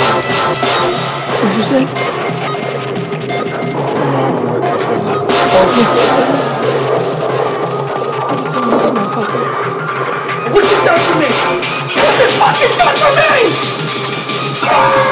What'd you say? What's it done for me? What's it fucking done for me?